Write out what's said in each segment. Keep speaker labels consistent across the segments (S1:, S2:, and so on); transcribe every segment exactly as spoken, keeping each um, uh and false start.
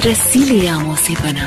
S1: रसीले आमों से बना।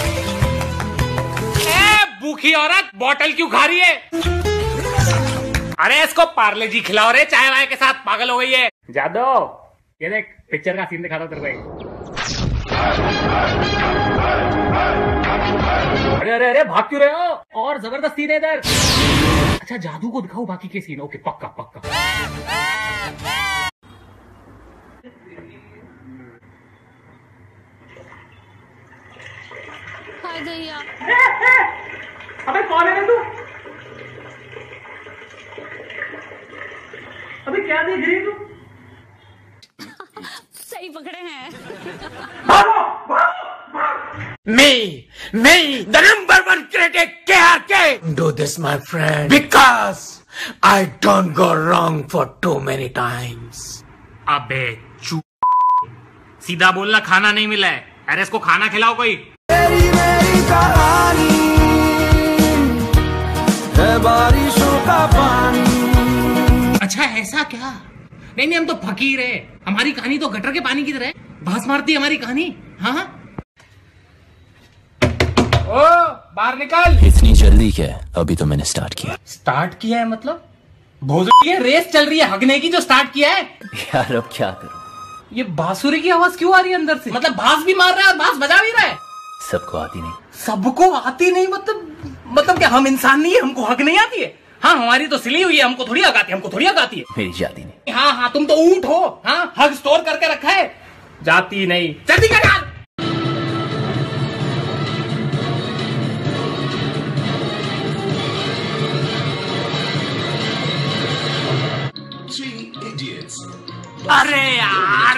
S2: ए, भूखी औरत बोतल क्यों खा रही है? अरे इसको पार्ले जी खिलाओ रे, चाय वाय के साथ पागल हो गई है। जादो ये देख पिक्चर का सीन दिखाता हूं तेरे को। अरे अरे अरे भाग क्यों रहे हो? और जबरदस्त सीन है इधर। अच्छा जादू को दिखाओ बाकी के सीन। ओके पक्का पक्का।
S3: हाय गैया।
S2: अबे कौन है तू? अबे क्या देख रही है तू?
S3: सही पकड़े हैं।
S2: भागो भागो
S4: Me, me, the number one critic, K R K. Do this, my friend, because I don't go wrong for too many times.
S2: अबे चू सीधा बोलना, खाना नहीं मिला है। अरे इसको खाना खिलाओ कोई।
S5: मेरी मेरी कहानी है बारिशों का पानी।
S2: अच्छा ऐसा क्या? नहीं नहीं हम तो फकीर है, हमारी कहानी तो गटर के पानी की तरह है। भास मारती है हमारी कहानी। हाँ ओ बाहर निकल।
S6: इतनी जल्दी क्या है? अभी तो मैंने स्टार्ट किया।
S2: स्टार्ट किया है मतलब? भोजड़ी है, रेस चल रही है हगने की जो स्टार्ट किया है।
S6: यार अब क्या करूं?
S2: ये बांसुरी की आवाज क्यों आ रही है अंदर से? मतलब बांस भी मार रहा है और बांस बजा भी रहा है।
S6: सबको आती नहीं।
S2: सबको आती नहीं मतलब मतलब क्या हम इंसान नहीं है, हमको हग नहीं आती है? हाँ हमारी तो सिली हुई है, हमको थोड़ी हग आती है, हमको थोड़ी हग आती है।
S6: मेरी जाती नहीं।
S2: हाँ हाँ तुम तो ऊंट हो। हाँ हग स्टोर करके रखा है, जाती नहीं। जल्दी कर यार। अरे यार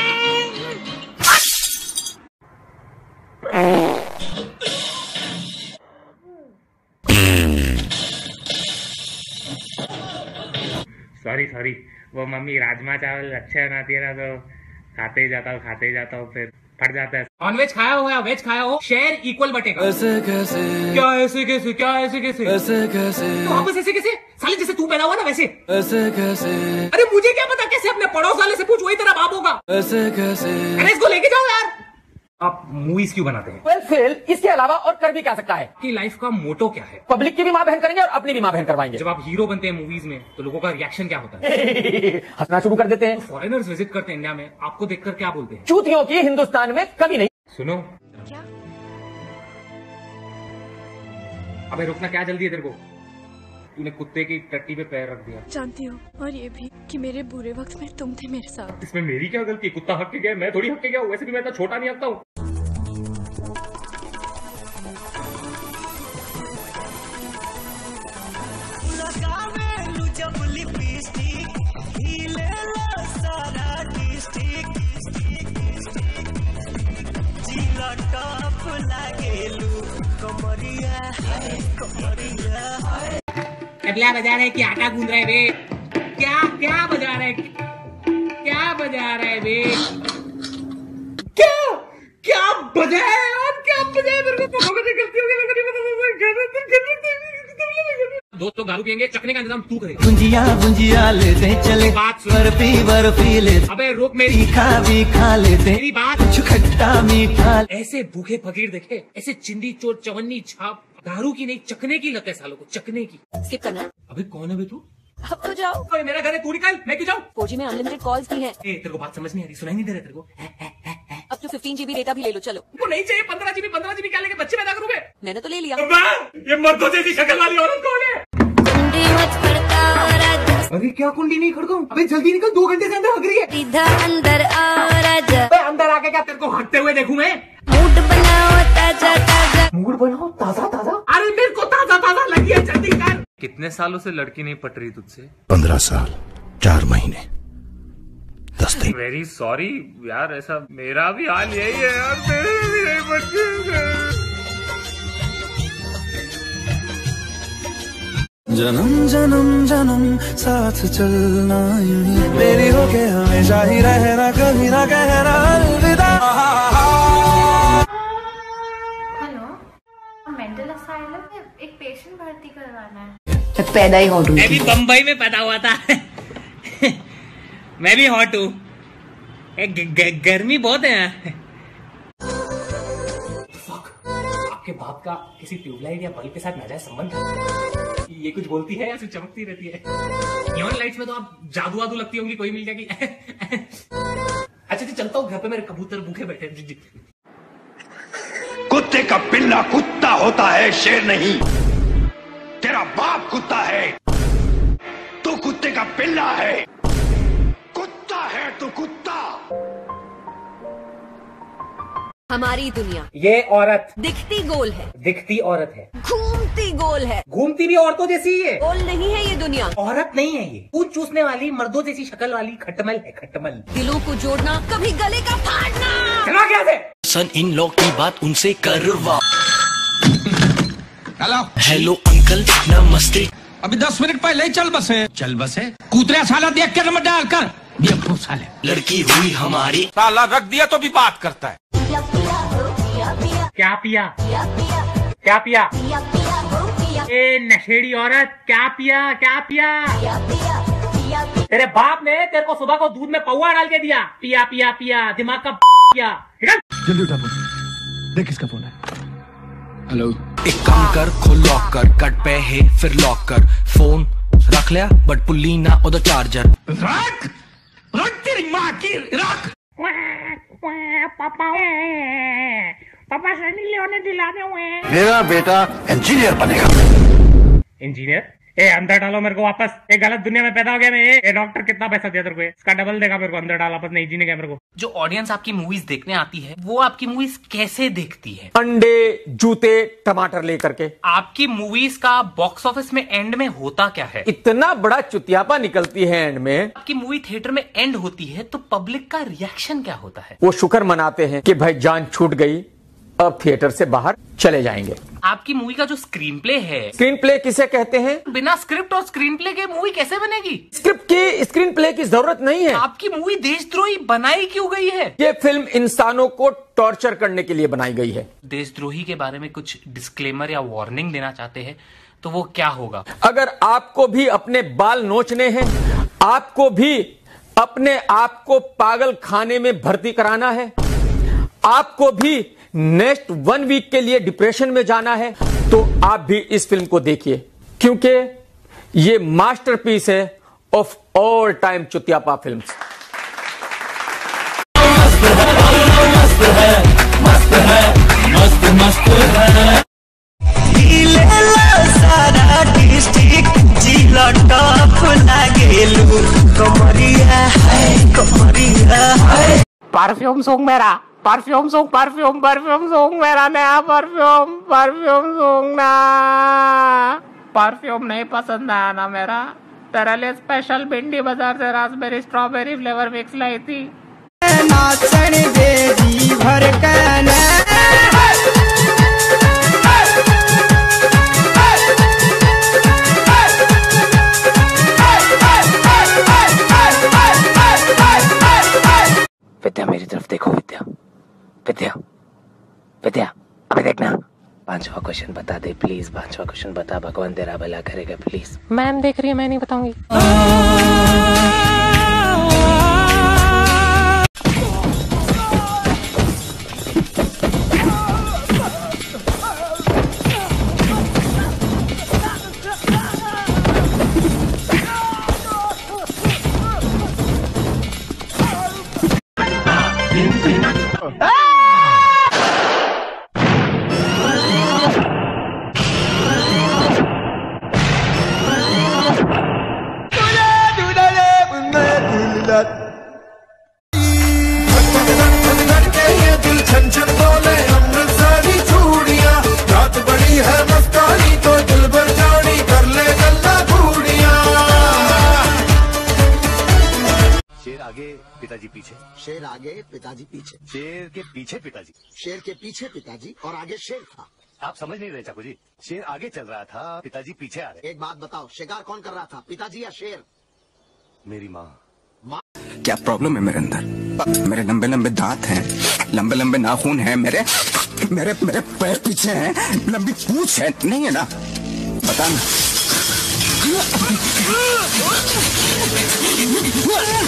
S2: सॉरी सॉरी वो मम्मी राजमा चावल अच्छे बनाती है ना, तो खाते ही जाता हूँ खाते ही जाता हूँ, फिर फट जाता है। नॉन वेज खाया हो या वेज खाया हो, शेयर इक्वल बटेगा।
S5: ऐसे कैसे?
S2: क्या ऐसे कैसे? क्या ऐसे कैसे?
S5: ऐसे कैसे?
S2: तो वापस ऐसे कैसे? साले जैसे तू पैदा हुआ ना वैसे।
S5: ऐसे कैसे?
S2: अरे मुझे क्या पता कैसे, अपने पड़ोस वाले से पूछ, वही तेरा बाप होगा।
S5: ऐसे कैसे?
S2: अरे इसको लेके जाओ यार। आप मूवीज क्यों बनाते हैं?
S4: वेल फेल, इसके अलावा और कर भी क्या सकता है?
S2: आपकी लाइफ का मोटो क्या है?
S4: पब्लिक की भी मां बहन करेंगे और अपनी भी मां बहन करवाएंगे।
S2: जब आप हीरो बनते हैं मूवीज में तो लोगों का रिएक्शन क्या होता है?
S4: हंसना शुरू कर देते हैं।
S2: फॉरेनर्स विजिट करते हैं इंडिया में, आपको देखकर क्या बोलते हैं?
S4: चूतियों की हिंदुस्तान में कमी नहीं।
S2: सुनो
S3: क्या?
S2: अबे रुकना, क्या जल्दी है तेरे को? तूने कुत्ते की टट्टी पे पैर रख दिया।
S3: जानती हूँ, और ये भी कि मेरे बुरे वक्त में तुम थे मेरे साथ।
S2: इसमें मेरी क्या गलती? कुत्ता हक के गया, मैं थोड़ी हक के गया हूँ। वैसे भी मैं तो छोटा नहीं हकता हूँ। तबला बजा रहा है कि आटा गूंद रहा है बे? क्या क्या बजा रहा है? क्या बजा रहा है बे? क्या क्या बजा है यार? क्या बजा है? मेरे को पता नहीं, गलती हो गई। दोस्त लोग दारू पियेंगे, चखने का इंतजाम तू करे।
S5: गुंजिया गुंजिया लेते चले,
S2: बात सुन।
S5: बर्फी बर्फी लेते।
S2: अबे रुक, मेरी
S5: खा भी खा लेते,
S2: मेरी बात।
S5: कुछ खट्टा मीठा।
S2: ऐसे भूखे फकीर देखे, ऐसे चिंदी चोर चवन्नी छाप, दारू की नहीं चखने की लत है सालों को, चखने की।
S3: स्किप करना।
S2: अबे कौन है बे तू?
S3: अब तो जाओ।
S2: ओए मेरा घर है, तू निकल, मैं क्यों जाऊँ?
S3: फोर जी में अनलिमिटेड कॉल्स भी हैं।
S2: ए तेरे को बात समझ नहीं आ रही? सुनाई नहीं दे रहा तेरे को? है, है, है, है।
S3: अब तो फिफ्टीन जीबी डेटा भी ले लो। चलो,
S2: तुमको नहीं चाहिए पंद्रह जीबी? पंद्रह जीबी क्या लेके बच्चे पैदा करूंगे?
S3: मैंने तो ले लिया।
S2: ये मर्दों जैसी शक्ल वाली औरत कौन है? अरे क्या कुंडी नहीं खड़काऊं? अबे जल्दी निकल, दो घंटे से अंदर हग रही है।
S3: सीधा अंदर आ राजा।
S2: अबे अंदर आके क्या तेरे को हगते हुए देखूं मैं?
S3: मूड बनाओ ताजा ताजा।
S2: मूड बनाओ ताजा ताजा? अरे मेरे को ताजा ताजा लगी है, जल्दी कर। कितने सालों से लड़की नहीं पट रही तुझसे?
S6: पंद्रह साल, चार महीने, दस दिन।
S2: वेरी सॉरी यार, ऐसा मेरा भी हाल यही है यार, मेरे भी नहीं पटती।
S5: जन्म जन्म जन्म साथ चलना यूं ही, मेरी होके हमेशा ही रहना, कभी ना कहना अलविदा।
S7: हेलो, मेंटल असाइलम में एक पेशेंट भर्ती करवाना है।
S1: पैदा ही हॉट
S2: मैं भी बम्बई में पैदा हुआ था। मैं भी हॉट हूँ। गर्मी बहुत है यहाँ। आपके बाप का किसी ट्यूबलाइट या बल्ब के साथ नाजायज संबंध है? ये कुछ बोलती है या सिर्फ चमकती रहती है? नियॉन लाइट्स में तो आप जादू वादू लगती होंगी, कोई मिल जाएगी। अच्छा जी चलता हूँ, घर पे मेरे कबूतर भूखे बैठे। जी जी।
S6: कुत्ते का पिल्ला कुत्ता होता है, शेर नहीं। तेरा बाप कुत्ता है, तू कुत्ते का पिल्ला है। कुत्ता है तू कुत्ता।
S1: हमारी दुनिया
S2: ये औरत
S1: दिखती गोल है,
S2: दिखती औरत है,
S1: घूमती गोल है,
S2: घूमती भी औरतों जैसी ही है।
S1: गोल नहीं है ये दुनिया,
S2: औरत नहीं है ये, खून चूसने वाली मर्दों जैसी शक्ल वाली खटमल है, खटमल।
S1: दिलों को जोड़ना कभी गले का फाड़ना।
S2: चला क्या से?
S4: सन इन लोग की बात उनसे करवा।
S6: हेलो
S4: हेलो अंकल नमस्ते।
S8: अभी दस मिनट पहले ही चल बसे।
S6: चल बसे।
S8: कूतरा साला देख कर मत डाल कर साले।
S4: लड़की हुई हमारी,
S8: साला रख दिया तो भी बात करता है।
S2: क्या पिया क्या पिया ए नशेड़ी औरत, क्या पिया क्या पिया? तेरे बाप ने तेरे को सुबह को दूध में पौवा डाल के दिया, पिया पिया पिया, दिमाग का पिया।
S6: जल्दी उठा फोन, देख किसका फोन है। हेलो।
S4: एक काम कर, खोल लॉक कर, कट पे है फिर लॉक कर। फोन रख लिया बट पुल्ली ना उधर चार्जर।
S8: रख रख तेरी माँ की रख।
S2: पापा पापा सनी लियोने दिलाने हुए।
S6: मेरा बेटा इंजीनियर बनेगा।
S2: इंजीनियर? ए अंदर डालो मेरे को वापस। ए गलत दुनिया में पैदा हो गया मैं। ए डॉक्टर कितना पैसा दिया तेरे को? इसका डबल देगा मेरे को, अंदर डाल वापस। नहीं जीने का मेरे को। जो ऑडियंस आपकी मूवीज देखने आती है वो आपकी मूवीज कैसे देखती है?
S9: अंडे जूते टमाटर लेकर के।
S2: आपकी मूवीज का बॉक्स ऑफिस में एंड में होता क्या है?
S9: इतना बड़ा चुतियापा निकलती है एंड में।
S2: आपकी मूवी थिएटर में एंड होती है तो पब्लिक का रिएक्शन क्या होता है?
S9: वो शुक्र मनाते हैं कि भाई जान छूट गई, अब थिएटर से बाहर चले जाएंगे।
S2: आपकी मूवी का जो स्क्रीन प्ले है,
S9: स्क्रीन प्ले किसे कहते हैं?
S2: बिना स्क्रिप्ट और स्क्रीन प्ले के मूवी कैसे बनेगी?
S9: स्क्रिप्ट की स्क्रीन प्ले की जरूरत नहीं है।
S2: आपकी मूवी देशद्रोही बनाई क्यों गई है?
S9: ये फिल्म इंसानों को टॉर्चर करने के लिए बनाई गई है।
S2: देशद्रोही के बारे में कुछ डिस्क्लेमर या वार्निंग देना चाहते हैं तो वो क्या होगा?
S9: अगर आपको भी अपने बाल नोचने हैं, आपको भी अपने आप को पागल खाने में भर्ती कराना है, आपको भी नेक्स्ट वन वीक के लिए डिप्रेशन में जाना है, तो आप भी इस फिल्म को देखिए, क्योंकि ये मास्टरपीस है ऑफ ऑल टाइम चुतियापा फिल्म्स।
S5: मस्त है मस्त है मस्त मस्त है। सारा डिस्ट्रिक्ट जिला टॉप लागेलू, कमरिया है कमरिया है।
S2: परफ्यूम सॉन्ग मेरा, perfume song, perfume perfume song मेरा नया परफ्यूम, परफ्यूम सॉन्ग ना। परफ्यूम नहीं पसंद आया ना मेरा, तेरे लिए स्पेशल भिंडी बाजार से रास्पबेरी स्ट्रॉबेरी फ्लेवर मिक्स लाई थी।
S5: नाचन दे दी भर कहना।
S4: विद्या मेरी तरफ देखो, विद्या विद्या विद्या अभी देखना। पांचवा क्वेश्चन बता दे प्लीज, पांचवा क्वेश्चन बता, भगवान तेरा भला करेगा प्लीज।
S2: मैम देख रही है, मैं नहीं बताऊंगी।
S6: पिताजी पीछे,
S10: शेर आगे पिताजी पीछे,
S6: शेर के पीछे पिताजी,
S10: शेर के पीछे पिताजी और आगे शेर था।
S6: आप समझ नहीं रहे चाकू जी, शेर आगे चल रहा था, पिताजी पीछे आ रहे।
S10: एक बात बताओ, शिकार कौन कर रहा था, पिताजी या शेर?
S6: मेरी माँ।
S10: माँ?
S11: क्या प्रॉब्लम है मेरे अंदर? मेरे लंबे लंबे दांत हैं, लंबे लंबे नाखून हैं, मेरे मेरे मेरे पैर पीछे हैं, लंबी पूंछ है, नहीं है ना? बता ना।